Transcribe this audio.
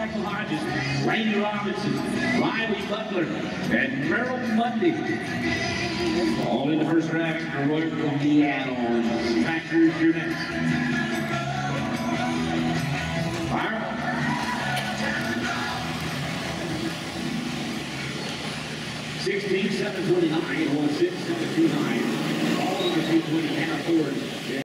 Jackson Hodges, Randy Robinson, Riley Butler, and Merrill Mundy. All in the first round. Roy from the add-ons. Tractors, your next. Fire. 16, 729, 16, 729. All of the 220 can't afford.